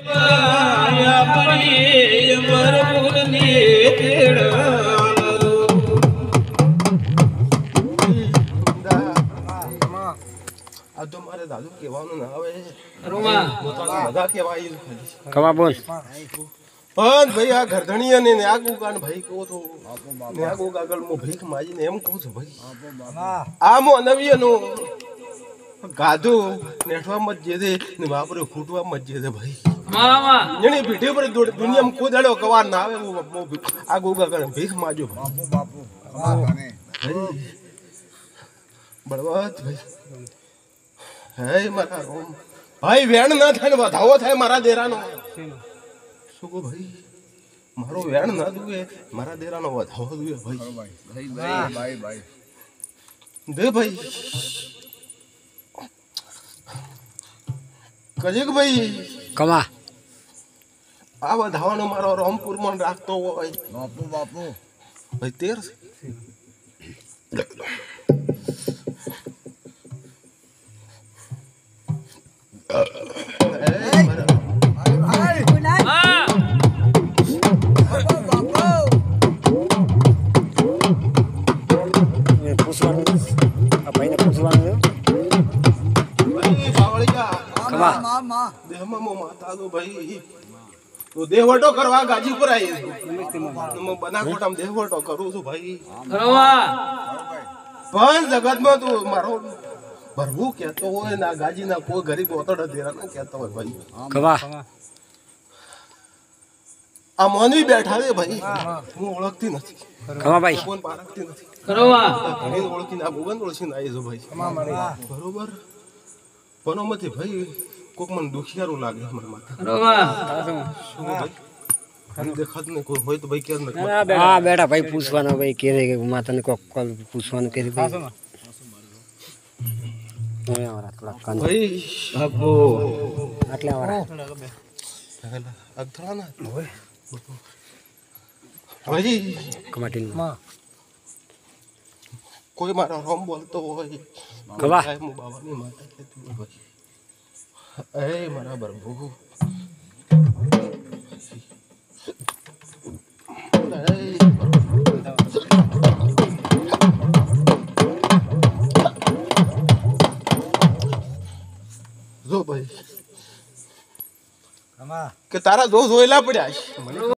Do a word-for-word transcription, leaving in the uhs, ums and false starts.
આ તો મારે દાદુ કહેવાનું ના આવે બધા કહેવાય કમા બોલ પણ ભાઈ આ ઘરધણી અને ને આ ગુગાન ભાઈ કહો તો ને આ ગુગા આગળ મો ભીખ માજીને એમ કહું છું ભાઈ આ મો નવીનો ગાધુ નેઠવા મત જે દે ને વાપરે ફૂટવા મત જે દે ભાઈ મામા જેની પીઠે પર દુનિયામાં કોદાડો કવાર ના આવે મો આ ગુગા આગળ ભીખ માજો બાપુ બાપુ બળવત ભાઈ હે મારા રોમ ભાઈ વેણ ના થાય ને વધાવો થાય મારા દેરાનો શું કહો ભાઈ મારો વેણ ના દુએ મારા દેરાનો વધાવો દુએ ભાઈ ભાઈ ભાઈ ભાઈ દે ભાઈ કજેક ભાઈ કમા આ વધાવાનો મારો રામપુર માં રાખતો હોય બાપુ બાપુ ભાઈ તેર દેવટો કરવા ગાજીપુર આવી બનાકોટામાં દેવટો કરું છું ભાઈ પણ જગતમાં તું મારો ભરવું કેતો હોય ના ગાજી ના કોઈ ગરીબ ઓતડો દેરા ના કેતો હોય ભાઈ કમા આ મોનવી બેઠા છે ભાઈ હું ઓળખતી નથી કમા ભાઈ કોણ પારખતી નથી કરવા ઘણી ઓળખી ના ભગવાન ઓળખી ના આવી ભાઈ બરોબર પણ મથી ભાઈ કોક મને દુખિયારું લાગે મારા માથે કરવા શું ભાઈ ખાલી દેખાત ને કોઈ હોય તો ભાઈ કેમ નથી હા બેટા ભાઈ પૂછવાનો ભાઈ કે રે માતાને કોક કોલ પૂછવાનું કે ભાઈ ભાઈ આપો આટલા વાળા અગથરા ના ભાઈ કમાટીન કોઈ મારો રોમ બોલતો હોય કવા હું બાવાની માતા કહેતી હોય ભાઈ એ મારા બરબુ જો ભાઈ કે તારા દોષ જોયેલા પડ્યા